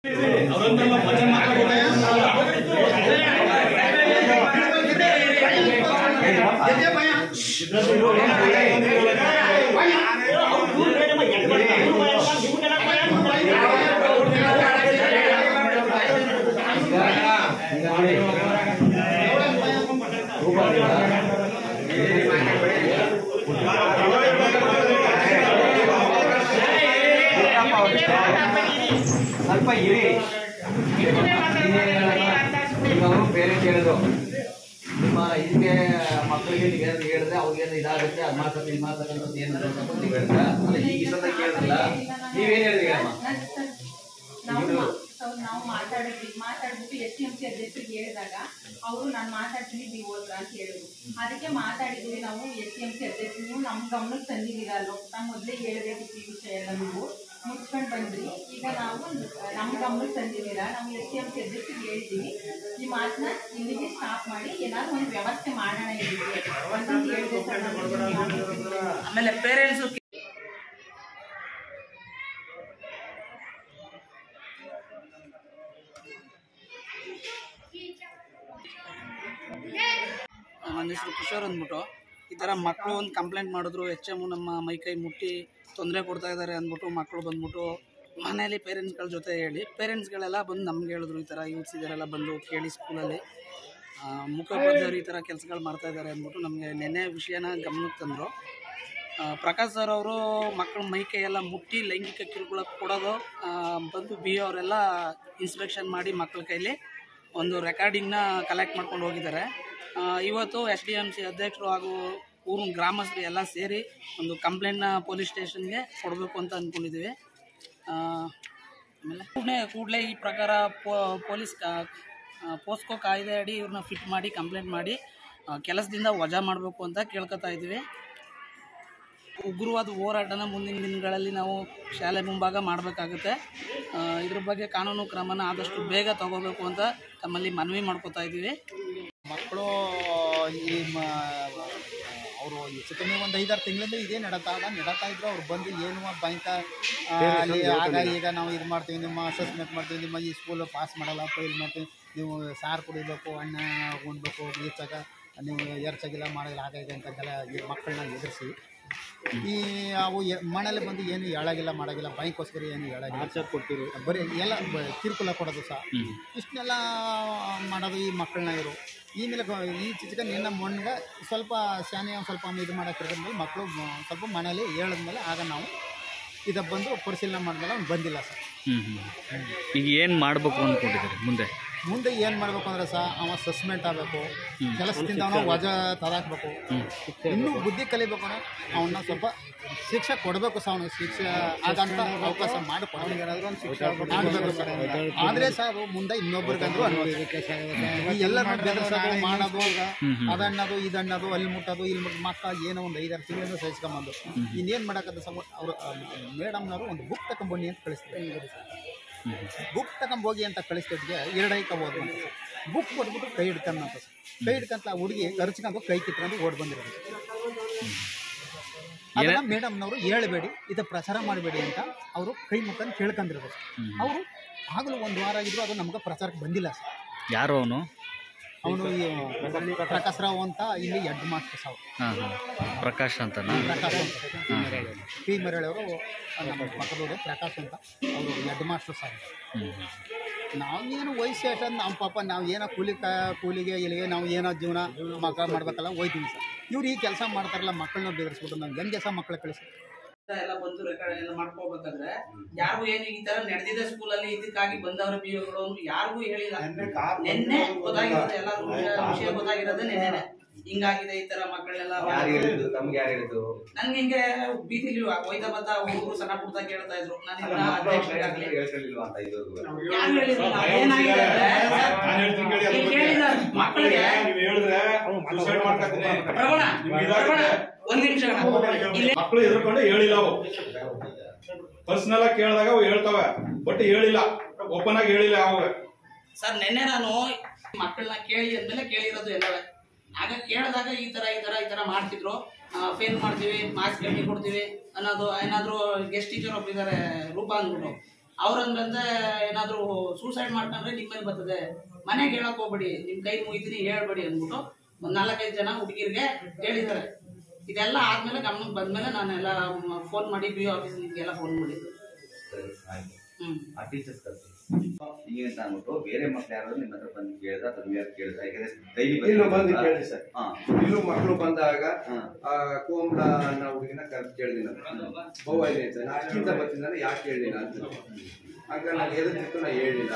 ಸ್ವಲ್ಪ ಇರಿ ಪೇರೆಂಟ್ ಹೇಳೋದು ನಿಮ್ಮ ಇದಕ್ಕೆ ಮಕ್ಕಳಿಗೆ ನೀವು ಹೇಳಿದ್ರೆ ಅವ್ರಿಗೇನು ಇದಾಗುತ್ತೆ ಅದು ಮಾಡ್ತಾರೆ ಇದು ಮಾಡ್ತಾರೆ ಅಂತ ಏನು ನೀವು ಹೇಳ್ತಾ ಈ ಸಲ ಕೇಳಿದ್ರಲ್ಲ ನೀವೇನು ಹೇಳಿದ್ರಿ ಅಮ್ಮ? ನಾವು ಮಾತಾಡ್ಬಿಟ್ಟು STMC ಅಧ್ಯಕ್ಷರಿಗೆ ಹೇಳಿದಾಗ ಅವರು ನಾನು ಮಾತಾಡ್ತೀನಿ ನೀವು ಹೋದ್ರ ಅಂತ ಹೇಳಿದ್ರು. ಅದಕ್ಕೆ ಮಾತಾಡಿದ್ವಿ ನಾವು STMC ಅಧ್ಯಕ್ಷ ನೀವು ನಮ್ಮ ಗಮನಕ್ಕೆ ತಂದಿದ್ದೀರಾ ಅಲ್ವಾ, ಮೊದಲೇ ಹೇಳಬೇಕಿತ್ತು ಈ ವಿಷಯ ಎಲ್ಲ ನೀವು ಮುಚ್ಕೊಂಡು ಬಂದ್ರಿ. ಈಗ ನಾವು ನಮ್ಮ ಗಮನಕ್ಕೆ ತಂದಿದ್ದೀರಾ, ನಾವು STMC ಅಧ್ಯಕ್ಷರಿಗೆ ಹೇಳಿದ್ದೀವಿ ಈ ಮಾತನ್ನ ಇಲ್ಲಿಗೆ ಸ್ಟಾಪ್ ಮಾಡಿ ಏನಾದ್ರು ಒಂದು ವ್ಯವಸ್ಥೆ ಮಾಡೋಣ ಇದಕ್ಕೆ ಅಂತ ಹೇಳಿದೆ ಸರ್. ಆಮೇಲೆ ಪೇರೆಂಟ್ಸ್ ನನ್ನ ಹೆಸರು ಕಿಶೋರ್ ಅಂದ್ಬಿಟ್ಟು ಈ ಥರ ಮಕ್ಕಳು ಒಂದು ಕಂಪ್ಲೇಂಟ್ ಮಾಡಿದ್ರು, HM ನಮ್ಮ ಮೈಕೈ ಮುಟ್ಟಿ ತೊಂದರೆ ಕೊಡ್ತಾ ಇದ್ದಾರೆ ಅಂದ್ಬಿಟ್ಟು ಮಕ್ಕಳು ಬಂದ್ಬಿಟ್ಟು ಮನೇಲಿ ಪೇರೆಂಟ್ಸ್ಗಳ ಜೊತೆ ಹೇಳಿ ಪೇರೆಂಟ್ಸ್ಗಳೆಲ್ಲ ಬಂದು ನಮ್ಗೆ ಹೇಳಿದ್ರು ಈ ಥರ ಯೂತ್ಸ್ ಇದರೆಲ್ಲ ಬಂದು ಕೇಳಿ ಸ್ಕೂಲಲ್ಲಿ ಮುಖೋಪಾಧ್ಯಾಯರು ಈ ಥರ ಕೆಲಸಗಳು ಮಾಡ್ತಾಯಿದ್ದಾರೆ ಅಂದ್ಬಿಟ್ಟು ನಮಗೆ ನೆನ್ನೆ ವಿಷಯನ ಗಮನಕ್ಕೆ ತಂದರು. ಪ್ರಕಾಶ್ ಸರ್ ಅವರು ಮಕ್ಕಳ ಮೈಕೈ ಎಲ್ಲ ಮುಟ್ಟಿ ಲೈಂಗಿಕ ಕಿರುಕುಳ ಕೊಡೋದು ಬಂದು BO ಅವರೆಲ್ಲ ಇನ್ಸ್ಪೆಕ್ಷನ್ ಮಾಡಿ ಮಕ್ಕಳ ಕೈಲಿ ಒಂದು ರೆಕಾರ್ಡಿಂಗ್ನ ಕಲೆಕ್ಟ್ ಮಾಡ್ಕೊಂಡು ಹೋಗಿದ್ದಾರೆ. ಇವತ್ತು SDMC ಅಧ್ಯಕ್ಷರು ಹಾಗೂ ಊರಿನ ಗ್ರಾಮಸ್ಥರು ಎಲ್ಲ ಸೇರಿ ಒಂದು ಕಂಪ್ಲೇಂಟ್ನ ಪೊಲೀಸ್ ಸ್ಟೇಷನ್ಗೆ ಕೊಡಬೇಕು ಅಂತ ಅಂದ್ಕೊಂಡಿದ್ದೀವಿ. ಆಮೇಲೆ ಕೂಡಲೇ ಈ ಪ್ರಕಾರ ಪೋಸ್ಕೋ ಕಾಯ್ದೆ ಅಡಿ ಇವ್ರನ್ನ ಫಿಟ್ ಮಾಡಿ ಕಂಪ್ಲೇಂಟ್ ಮಾಡಿ ಕೆಲಸದಿಂದ ವಜಾ ಮಾಡಬೇಕು ಅಂತ ಕೇಳ್ಕೊತಾ ಇದ್ದೀವಿ. ಉಗ್ರವಾದ ಹೋರಾಟನ ಮುಂದಿನ ದಿನಗಳಲ್ಲಿ ನಾವು ಶಾಲೆ ಮುಂಭಾಗ ಮಾಡಬೇಕಾಗುತ್ತೆ. ಇದ್ರ ಬಗ್ಗೆ ಕಾನೂನು ಕ್ರಮನ ಆದಷ್ಟು ಬೇಗ ತಗೋಬೇಕು ಅಂತ ತಮ್ಮಲ್ಲಿ ಮನವಿ ಮಾಡ್ಕೋತಾ ಇದ್ದೀವಿ. ಮಕ್ಕಳು ಈ ಅವರು ಹೆಚ್ಚು ಕಮ್ಮಿ ಒಂದು 5-6 ತಿಂಗಳಿಂದ ಇದೇ ನಡೀತಾ ಇದ್ರು. ಅವ್ರು ಬಂದು ಏನು ಬ್ಯಾಂಕ ಅಲ್ಲಿ ಆಗ ಈಗ ನಾವು ಇದು ಮಾಡ್ತೀವಿ, ನಿಮ್ಮ ಅಸೆಸ್ಮೆಂಟ್ ಮಾಡ್ತೀವಿ, ನಿಮ್ಮ ಈ ಸ್ಕೂಲ್ ಪಾಸ್ ಮಾಡಲ್ಲ ಫೇಲ್ ಮಾಡ್ತೀವಿ, ನೀವು ಸಾರು ಕುಡಿಬೇಕು, ಅಣ್ಣ ಉಣ್ಬೇಕು, ಹೆಚ್ಚಾಗ ನೀವು ಎರಚಾಗಿಲ್ಲ ಮಾಡೋದಿಲ್ಲ ಹಾಗಾಗಿ ಅಂತೆಲ್ಲ ಈ ಮಕ್ಕಳನ್ನ ಎದುರಿಸಿ ಈ ಅವು ಮನೇಲಿ ಬಂದು ಏನು ಹೇಳಾಗಿಲ್ಲ ಮಾಡೋಗಿಲ್ಲ, ಬ್ಯಾಂಕೋಸ್ಕರ ಏನು ಹೇಳಾಗಿಲ್ಲ, ಕೊಡ್ತೀರಿ ಬರೀ ಎಲ್ಲ ಕಿರುಕುಳ ಕೊಡೋದು ಸಹ ಇಷ್ಟನ್ನೆಲ್ಲ ಮಾಡೋದು ಈ ಮಕ್ಕಳನ್ನ ಇವರು. ಈಮೇಲೆ ಈ ಚಿಕ್ಕ ನಿನ್ನ ಮೊನ್ನೆ ಸ್ವಲ್ಪ ಶಾನೆ ಸ್ವಲ್ಪ ಇದು ಮಾಡೋಕ್ಕಿರೋದ್ಮೇಲೆ ಮಕ್ಕಳು ಸ್ವಲ್ಪ ಮನೇಲಿ ಹೇಳಿದ್ಮೇಲೆ ಆಗ ನಾವು ಇದು ಬಂದು ಪರಿಶೀಲನೆ ಮಾಡಿದ್ಮೇಲೆ ಅವ್ನು ಬಂದಿಲ್ಲ ಸರ್. ಈಗ ಏನು ಮಾಡಬೇಕು ಅಂದ್ಕೊಂಡಿದ್ದೀರಿ ಮುಂದೆ ಏನು ಮಾಡಬೇಕು ಅಂದರೆ ಸಹ ಅವ ಸಸ್ಪೆಂಡ್ ಆಗಬೇಕು, ಕೆಲಸದಿಂದ ಅವನು ವಜಾ ತದಾಕಬೇಕು, ಇನ್ನೂ ಬುದ್ಧಿ ಕಲಿಬೇಕು ಅಂದರೆ ಅವನ್ನ ಸ್ವಲ್ಪ ಶಿಕ್ಷೆ ಕೊಡಬೇಕು ಸಹ. ಅವನಿಗೆ ಶಿಕ್ಷೆ ಆಗಂತ ಅವಕಾಶ ಮಾಡಿಕೊಡಬೇಕು ಸರ್. ಆದರೆ ಸಹ ಅದು ಮುಂದೆ ಇನ್ನೊಬ್ರಿಗಂದ್ರೂ ಎಲ್ಲರೂ ಬೆದರಿಸೋದು ಮಾಡೋದು, ಅದನ್ನೋದು ಇದನ್ನೋದು ಅಲ್ಲಿ ಮುಟ್ಟೋದು ಇಲ್ಲಿ ಮುಟ್ಟು ಮಕ್ಕ ಏನೋ ಒಂದು 5-6 ತಿಂಗಳಿಂದ ಸಹಿಸ್ಕೊಂಬಂದು ಇನ್ನೇನು ಮಾಡೋಕ್ಕಂತ ಸಹ ಅವರು ಮೇಡಮ್ನವರು ಒಂದು ಬುಕ್ ತಗೊಂಡ್ಬನ್ನಿ ಅಂತ ಕಳಿಸ್ತಾರೆ. ಬುಕ್ ತಗೊಂಬೋಗಿ ಅಂತ ಕಳಿಸ್ತಿದ್ಗೆ 2 ಐಕ ಓದು ಅಂತ ಸರ್. ಬುಕ್ ಕೊಟ್ಬಿಟ್ಟು ಕೈ ಹಿಡ್ಕೊಂಡಂತ ಸರ್. ಕೈ ಹಿಡ್ಕೊಂತ ಹುಡುಗಿ ಕರ್ಚ್ಕೊಂಡು ಕೈ ಕಿತ್ಕೊಂಡು ಓಡಿ ಬಂದಿರೋದು. ಅದನ್ನ ಮೇಡಮ್ನವರು ಹೇಳಬೇಡಿ, ಇದು ಪ್ರಚಾರ ಮಾಡಬೇಡಿ ಅಂತ ಅವರು ಕೈ ಮುಖಂಡು ಕೇಳ್ಕೊಂಡಿರೋದು ಸರ್. ಅವರು ಆಗಲೂ 1 ವಾರ ಆಗಿದ್ರು ಅದು ನಮ್ಗೆ ಪ್ರಚಾರಕ್ಕೆ ಬಂದಿಲ್ಲ ಸರ್. ಯಾರು ಅವನು ಪ್ರಕಾಶ್ ರಾವ್ ಅಂತ ಇಲ್ಲಿ ಹೆಡ್ ಮಾಸ್ಟರ್ ಸಾವು ಪ್ರಕಾಶ್ ಅಂತ ಪಿ ಮರಳಿಯವರು ನಮ್ಮ ಪಕ್ಕದವರು ಪ್ರಕಾಶ್ ಅಂತ ಅವರು ಹೆಡ್ ಮಾಸ್ಟರ್ ಸಾವು. ನಾವೇನು ವಯಸ್ಸು ಎಷ್ಟಂದು ನಮ್ಮ ಪಾಪ ನಾವು ಏನೋ ಕೂಲಿಗೆ ಇಲ್ಲಿಗೆ ನಾವು ಏನೋ ಜೀವನ ಮಕ್ಕಳು ಮಾಡ್ಬೇಕಲ್ಲ ಹೋಯ್ತೀವಿ ಸರ್. ಇವ್ರು ಈ ಕೆಲಸ ಮಾಡ್ತಾರಲ್ಲ ಮಕ್ಕಳನ್ನ ಬೆದರಿಸ್ಬಿಟ್ಟು ನಾವು ಹೆಂಗೆ ಸಹ ಮಕ್ಕಳು ಕಳಿಸಿ ಎಲ್ಲ ಬಂದು ರೆಕಾರ್ಡ್ ಎಲ್ಲ ಮಾಡ್ಕೋಬೇಕಾದ್ರೆ ಯಾರಿಗೂ ಏನು ಈ ತರ ನಡೆದಿದೆ ಸ್ಕೂಲಲ್ಲಿ ಇದಕ್ಕಾಗಿ ಬಂದವರು BOಗಳು ಯಾರಿಗೂ ಹೇಳಿಲ್ಲ. ನಿನ್ನೆ ಗೊತ್ತಾಗಿರೋದು ಎಲ್ಲ ವಿಷಯ ಗೊತ್ತಾಗಿರೋದು ನಿನ್ನೆ ಹಿಂಗಾಗಿದೆ ಈ ತರ ಮಕ್ಕಳೆಲ್ಲ. ನನ್ಗೆ ಹಿಂಗೆ ಬೀದಿಲಿ ಒಯ್ದ ಬತ್ತ ಹುಡುಗರು ಸಣ್ಣ ಪುಟ್ಟ ಕೇಳ್ತಾ ಇದ್ರು. ಮಕ್ಕಳಿಗೆ ಒಂದ್ ನಿಮಿಷ ಮಕ್ಕಳು ಎದುರ್ಕೊಂಡು ಹೇಳಿಲ್ಲ, ಅವು ಪರ್ಸನಲ್ ಆಗಿ ಕೇಳಿದಾಗ ಅವು ಹೇಳ್ತವೆ, ಬಟ್ ಹೇಳಿಲ್ಲ, ಓಪನ್ ಆಗಿ ಹೇಳಿಲ್ಲ ಅವಾಗ. ಸರ್ ನಿನ್ನೆ ನಾನು ಮಕ್ಕಳನ್ನ ಕೇಳಿ ಅಂದ್ಮೇಲೆ ಕೇಳಿರೋದು ಎಲ್ಲವೇ. ಆಗ ಕೇಳಿದಾಗ ಈ ತರ ಮಾಡ್ತಿದ್ರು, ಫೇಲ್ ಮಾಡ್ತೀವಿ, ಮಾರ್ಕ್ಸ್ ಕಮ್ಮಿ ಕೊಡ್ತೀವಿ ಅನ್ನೋದು. ಏನಾದ್ರು ಗೆಸ್ಟ್ ಟೀಚರ್ ಒಬ್ಬಿದ್ದಾರೆ ರೂಪಾ ಅಂದ್ಬಿಟ್ಟು, ಅವ್ರಂದ್ರೆ ಏನಾದರೂ ಸೂಸೈಡ್ ಮಾಡ್ಕೊಂಡ್ರೆ ನಿಮ್ಮ ಮೇಲೆ ಬರ್ತದೆ, ಮನೆಗೆ ಹೇಳಕ್ ಹೋಗ್ಬೇಡಿ, ನಿಮ್ಮ ಕೈ ಮುಗಿತೀನಿ ಹೇಳ್ಬೇಡಿ ಅಂದ್ಬಿಟ್ಟು ಒಂದು 4-5 ಜನ ಹುಡುಗಿರಿಗೆ ಹೇಳಿದ್ದಾರೆ. ಇದೆಲ್ಲ ಆದ್ಮೇಲೆ ಗಮನಕ್ಕೆ ಬಂದ್ಮೇಲೆ ನಾನೆಲ್ಲ ಫೋನ್ ಮಾಡಿ BO ಆಫೀಸ್ಗೆಲ್ಲ ಫೋನ್ ಮಾಡಿದ್ದು. ಆ ಟೀಚರ್ಸ್ ಕಲ್ಸಿ ಹಿಂಗೇಂತ ಅಂದ್ಬಿಟ್ಟು ಬೇರೆ ಮಕ್ಳು ಯಾರು ನಿಮ್ಮ ಹತ್ರ ಬಂದು ಕೇಳಿದ್ರೆ ಅಥವಾ ಯಾರು ಕೇಳಿದ್ರೆ, ಯಾಕಂದ್ರೆ ಡೈಲಿ ಇಲ್ಲೂ ಬಂದು ಕೇಳಿ ಸರ್. ಇಲ್ಲೂ ಮಕ್ಕಳು ಬಂದಾಗ ಕೋಮಲ ಅನ್ನೋ ಹುಡುಗಿನ ಕರೆದು ಕೇಳಿದೆ ನಾನು, ಬಹು ಇದೆ ಅಂತ. ನಾನು ಅಷ್ಟಿಂದ ಬರ್ತಿದ್ದಾನೆ, ಯಾಕೆ ಕೇಳಲಿಲ್ಲ ಅಂತ. ಆಗ ನಾನು ಎದುರ್ತಿತ್ತು, ನಾ ಹೇಳಿಲ್ಲ.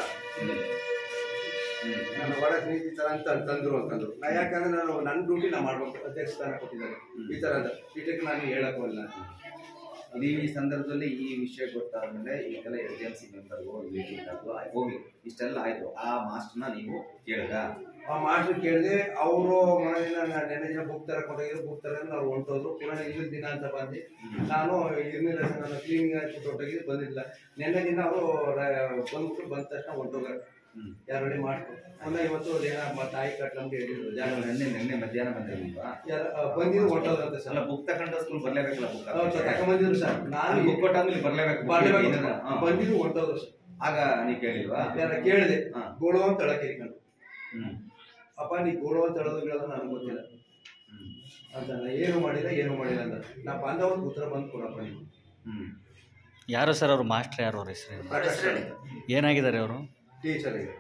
ನನ್ನ ಒಳಗೆ ನೀತಿ ಈ ಥರ ಅಂತ ತಂದ್ರು ಅಂತಂದ್ರು. ನಾ ಯಾಕಂದ್ರೆ ನಾನು ನನ್ನ ಡ್ಯೂಟಿ ನಾ ಮಾಡ್ಬೇಕು, ಅಧ್ಯಕ್ಷ ಸ್ಥಾನ ಕೊಟ್ಟಿದ್ದಾರೆ ಈ ಥರ ಅಂತ. ಇದಕ್ಕೆ ನಾನು ಹೇಳಕ್ಕೋಲ್ಲ. ಈ ಸಂದರ್ಭದಲ್ಲಿ ಈ ವಿಷಯ ಗೊತ್ತಾದ್ಮೇಲೆ ಈಗೆಲ್ಲ SDMC ಮೆಂಬರ್ಗೂ ಮೀಟಿಂಗ್ ಹೋಗಿ ಇಷ್ಟೆಲ್ಲ ಆಯ್ತು. ಆ ಮಾಸ್ಟರ್ನ ನೀವು ಕೇಳಿದ? ಆ ಮಾಸ್ಟರ್ ಕೇಳಿದೆ. ಅವರು ಮನೆಯಿಂದ ನೆನ್ನೆ ದಿನ ಬುಕ್ ತರ ಕೊಟ್ಟಿದ್ರು, ಬುಕ್ ತರ ನಾವು ಹೊಂಟೋದ್ರು. ಪುನಃ ಇನ್ನೊಂದು ದಿನ ಅಂತ ಬಂದು ನಾನು ಇರ್ಲಿಲ್ಲ ಸರ್, ನಾನು ಕ್ಲೀನಿಂಗ್ ಆಗಿ ಹೊಟ್ಟೋಗಿದ್ದು ಬಂದಿಲ್ಲ. ನೆನ್ನೆ ದಿನ ಅವರು ಬಂದ್ಬಿಟ್ಟು ಬಂದ ತಕ್ಷಣ ಹೊಂಟೋಗಾರೆ. ಯಾರು ರೆಡಿ ಮಾಡ್ಕೊಂಡು ಪುನಃ ಇವತ್ತು ಏನೋ ತಾಯಿ ಕಟ್ಲಂಗೆ ಹೇಳಿದ್ರು. ನೆನ್ನೆ ಮಧ್ಯಾಹ್ನ ಬಂದಿರಲಿಲ್ವಾ? ಬಂದಿದ್ದು ಹೊಂಟೋದ್ರಂತೆ ಸರ್. ಅಲ್ಲ, ಬುಕ್ ತಗೊಂಡ ಸ್ಕೂಲ್ ಬರ್ಲೇಬೇಕಲ್ಲ? ಬುಕ್ ತಗೊಂಡ್ಬಂದಿದ್ರು ಸರ್. ನಾನು ಬುಕ್ ಕೊಟ್ಟಾದ್ಮೇಲೆ ಬರ್ಲೇಬೇಕು. ಬಂದಿದ್ದು ಹೊಂಟೋದ್ರು ಸರ್. ಆಗ ನೀ ಕೇಳಿಲ್ವಾ? ಯಾರ ಕೇಳಿದೆ, ಗೋಳು ಅಂತ ಹೇಳಕ್ಕೆ ಇರ್ಕೊಂಡು. ಅಪ್ಪ ನೀ ಗೋಳು ಅಂತ ಹೇಳೋದು ನನಗೆ ಗೊತ್ತಿಲ್ಲ ಅಂತ. ನಾ ಏನು ಮಾಡಿಲ್ಲ ಅಂತ. ನಾ ಬಂದವ್ರಿಗೆ ಉತ್ತರ ಬಂದು ಕೊಡಪ್ಪ ನೀವು. ಯಾರು ಸರ್ ಅವರು? ಮಾಸ್ಟರ್ ಯಾರು? ಅವ್ರ ಹೆಸರು ಪ್ರಕಾಶ್ ಏನಾಗಿದ್ದಾರೆ ಅವರು? ಟೀಚರ್ ಇದೆ.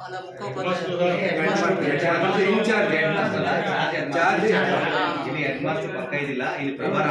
ಇಲ್ಲಿ ಹೆಡ್ ಮಾಸ್ಟರ್ ಪಕ್ಕ ಇದಿಲ್ಲ, ಇಲ್ಲಿ ಪ್ರಭಾರ